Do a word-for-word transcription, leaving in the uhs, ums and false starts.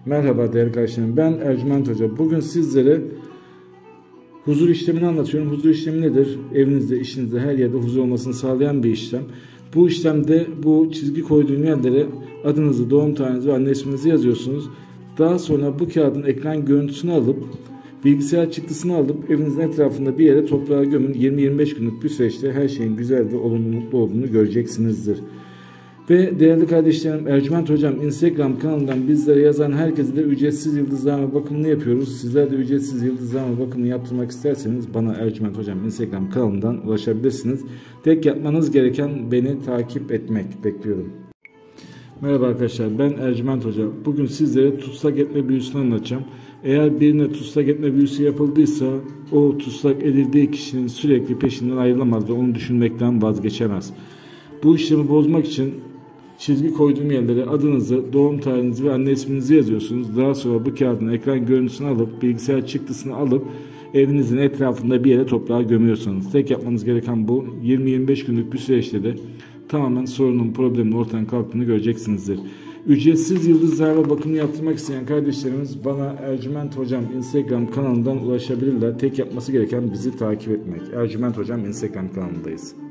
Merhaba değerli kardeşlerim, ben Ercüment Hoca. Bugün sizlere huzur işlemini anlatıyorum. Huzur işlemi nedir? Evinizde, işinizde, her yerde huzur olmasını sağlayan bir işlem. Bu işlemde bu çizgi koyduğum yerlere adınızı, doğum tarihinizi ve anne isminizi yazıyorsunuz. Daha sonra bu kağıdın ekran görüntüsünü alıp bilgisayar çıktısını alıp evinizin etrafında bir yere toprağa gömün. yirmi yirmi beş günlük bir süreçte her şeyin güzel ve olumlu, mutlu olduğunu göreceksinizdir. Ve değerli kardeşlerim, Ercüment Hocam Instagram kanalından bizlere yazan herkese de ücretsiz yıldızlama bakımını yapıyoruz. Sizler de ücretsiz yıldızlama bakımını yaptırmak isterseniz bana Ercüment Hocam Instagram kanalından ulaşabilirsiniz. Tek yapmanız gereken beni takip etmek. Bekliyorum. Merhaba arkadaşlar, ben Ercüment Hoca. Bugün sizlere tutsak etme büyüsünü anlatacağım. Eğer birine tutsak etme büyüsü yapıldıysa o tutsak edildiği kişinin sürekli peşinden ayrılamaz ve onu düşünmekten vazgeçemez. Bu işlemi bozmak için çizgi koyduğum yerlere adınızı, doğum tarihinizi ve anne isminizi yazıyorsunuz. Daha sonra bu kağıdın ekran görüntüsünü alıp bilgisayar çıktısını alıp evinizin etrafında bir yere toprağa gömüyorsunuz. Tek yapmanız gereken bu. yirmi yirmi beş günlük bir süreçte de tamamen sorunun, problemin ortadan kalktığını göreceksinizdir. Ücretsiz yıldız zarfa bakımını yaptırmak isteyen kardeşlerimiz bana Ercüment Hocam Instagram kanalından ulaşabilirler. Tek yapması gereken bizi takip etmek. Ercüment Hocam Instagram kanalındayız.